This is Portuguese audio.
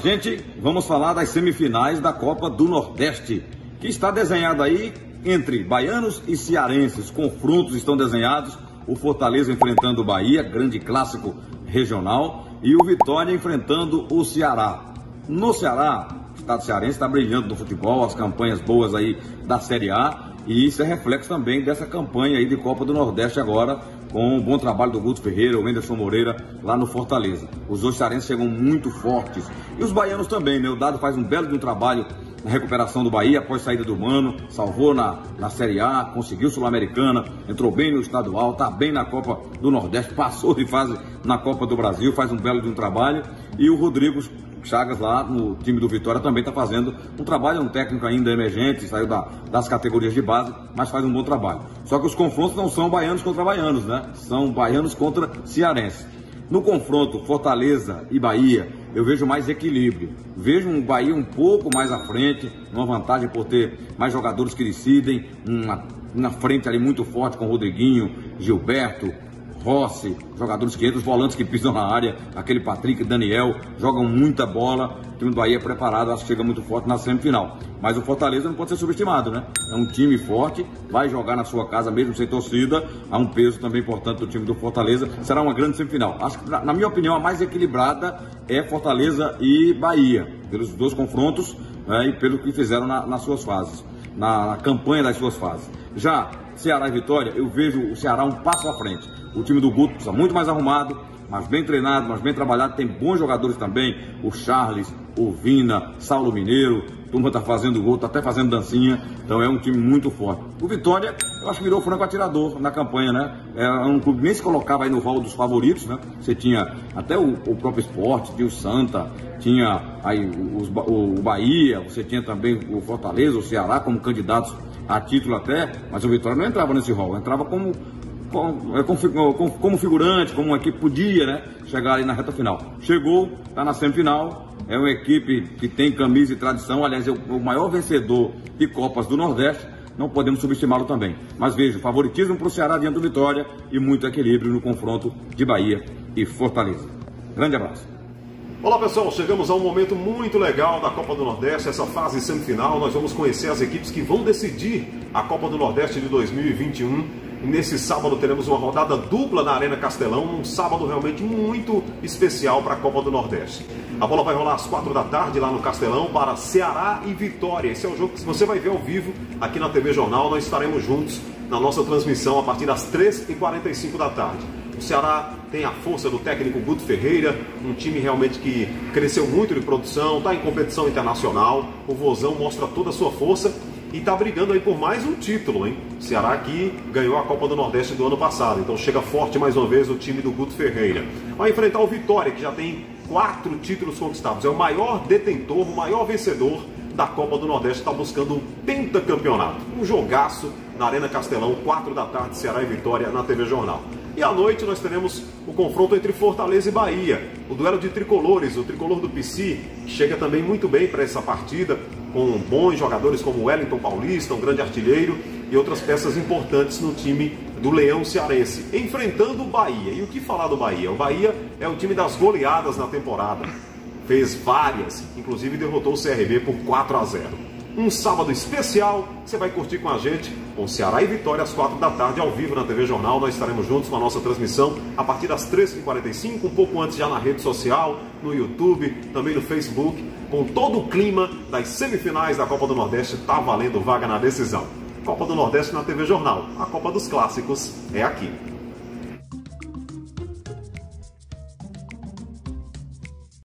gente, vamos falar das semifinais da Copa do Nordeste, que está desenhada aí entre baianos e cearenses. Confrontos estão desenhados, o Fortaleza enfrentando o Bahia, grande clássico regional, e o Vitória enfrentando o Ceará. No Ceará, o estado cearense está brilhando no futebol, as campanhas boas aí da Série A, e isso é reflexo também dessa campanha aí de Copa do Nordeste agora, com o bom trabalho do Guto Ferreira, o Anderson Moreira lá no Fortaleza. Os dois cearenses chegam muito fortes. E os baianos também, né? O Dado faz um belo de um trabalho na recuperação do Bahia após saída do Mano, salvou na Série A, conseguiu Sul-Americana, entrou bem no estadual, está bem na Copa do Nordeste, passou de fase na Copa do Brasil, faz um belo de um trabalho. E o Rodrigo Chagas lá no time do Vitória também está fazendo um trabalho, um técnico ainda emergente, saiu das categorias de base, mas faz um bom trabalho. Só que os confrontos não são baianos contra baianos, né? São baianos contra cearenses. No confronto Fortaleza e Bahia, eu vejo mais equilíbrio. Vejo um Bahia um pouco mais à frente, uma vantagem por ter mais jogadores que decidem, uma frente ali muito forte com Rodriguinho, Gilberto, Rossi, jogadores que entram, os volantes que pisam na área, aquele Patrick, Daniel, jogam muita bola. O time do Bahia é preparado, acho que chega muito forte na semifinal. Mas o Fortaleza não pode ser subestimado, né? É um time forte, vai jogar na sua casa mesmo sem torcida, há um peso também importante do time do Fortaleza. Será uma grande semifinal. Acho que, na minha opinião, a mais equilibrada é Fortaleza e Bahia, pelos dois confrontos, né, e pelo que fizeram nas suas fases, na campanha das suas fases. Já Ceará e Vitória, eu vejo o Ceará um passo à frente. O time do Guto está muito mais arrumado, mas bem treinado, mas bem trabalhado. Tem bons jogadores também, o Charles, o Vina, Saulo Mineiro. A turma está fazendo gol, está até fazendo dancinha. Então é um time muito forte. O Vitória, eu acho que virou franco atirador na campanha, né? É um clube que nem se colocava aí no rol dos favoritos, né? Você tinha até o próprio Sport, tinha o Santa, tinha aí o Bahia, você tinha também o Fortaleza, o Ceará como candidatos a título até, mas o Vitória não entrava nesse rol, entrava como figurante, como uma equipe podia, né, chegar ali na reta final. Chegou, está na semifinal, é uma equipe que tem camisa e tradição, aliás, é o maior vencedor de Copas do Nordeste, não podemos subestimá-lo também. Mas vejo, favoritismo para o Ceará diante do Vitória e muito equilíbrio no confronto de Bahia e Fortaleza. Grande abraço. Olá pessoal, chegamos a um momento muito legal da Copa do Nordeste, essa fase semifinal. Nós vamos conhecer as equipes que vão decidir a Copa do Nordeste de 2021. E nesse sábado teremos uma rodada dupla na Arena Castelão, um sábado realmente muito especial para a Copa do Nordeste. A bola vai rolar às 4 da tarde lá no Castelão para Ceará e Vitória. Esse é o jogo que você vai ver ao vivo aqui na TV Jornal. Nós estaremos juntos na nossa transmissão a partir das 3h45 da tarde. O Ceará tem a força do técnico Guto Ferreira, um time realmente que cresceu muito de produção, está em competição internacional. O Vozão mostra toda a sua força e está brigando aí por mais um título, hein? O Ceará que ganhou a Copa do Nordeste do ano passado, então chega forte mais uma vez o time do Guto Ferreira. Vai enfrentar o Vitória, que já tem 4 títulos conquistados, é o maior detentor, o maior vencedor da Copa do Nordeste, está buscando um pentacampeonato. Um jogaço na Arena Castelão, 4 da tarde, Ceará e Vitória na TV Jornal. E à noite nós teremos o confronto entre Fortaleza e Bahia, o duelo de tricolores, o tricolor do PC, que chega também muito bem para essa partida, com bons jogadores como Wellington Paulista, um grande artilheiro, e outras peças importantes no time do Leão Cearense, enfrentando o Bahia. E o que falar do Bahia? O Bahia é o time das goleadas na temporada, fez várias, inclusive derrotou o CRB por 4-0. Um sábado especial, você vai curtir com a gente, com Ceará e Vitória às 4 da tarde, ao vivo na TV Jornal. Nós estaremos juntos com a nossa transmissão a partir das 3h45, um pouco antes já na rede social, no YouTube, também no Facebook, com todo o clima das semifinais da Copa do Nordeste. Tá valendo vaga na decisão. Copa do Nordeste na TV Jornal. A Copa dos Clássicos é aqui.